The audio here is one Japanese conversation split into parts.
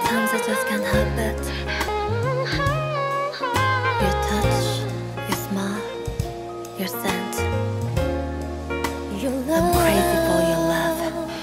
Sometimes I just can't help it. Your touch, your smile, your scent. I'm crazy for your love.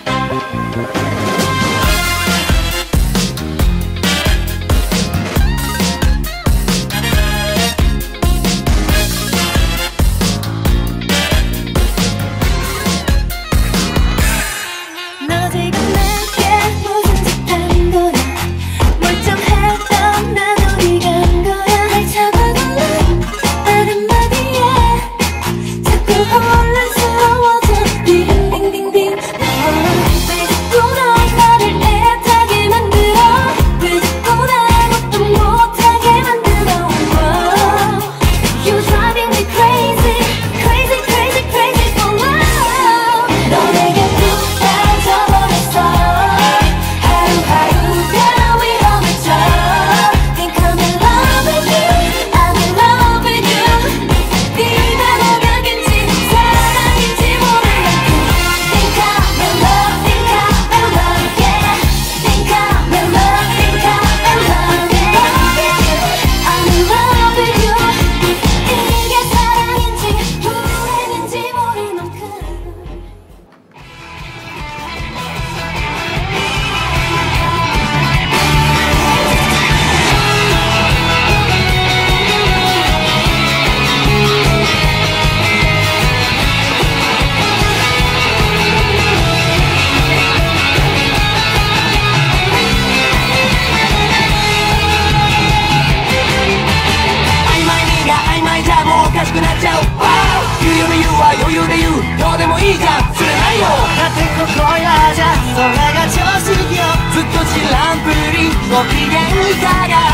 ご機嫌いかが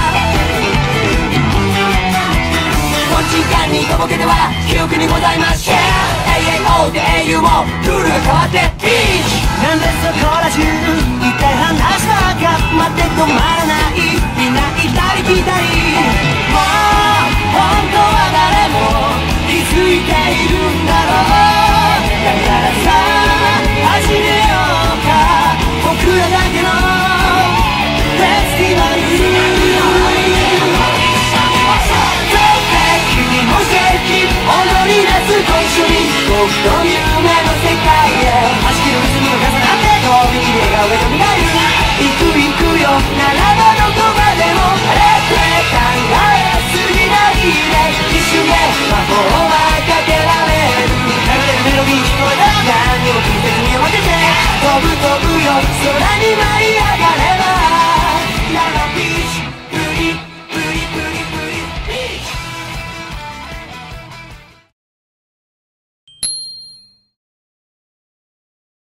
この時間にとぼけては記憶にございません AAO で英雄もルールが変わってピーチなんでそこら中一体話したか待って止まらないみんな行ったり来たりもう本当は誰も気づいているんだろうだからさ始めようか僕らだけのフェスティバル君も正規踊り出すご一緒に僕と夢の世界へ弾けるリズムが重なって飛び笑顔が蘇る行く行くよならばどこまでもあれって考えすぎないで一瞬で魔法はかけられる流れるメロディー聞こえたら何にも気にせずに慌てて飛ぶ飛ぶよ空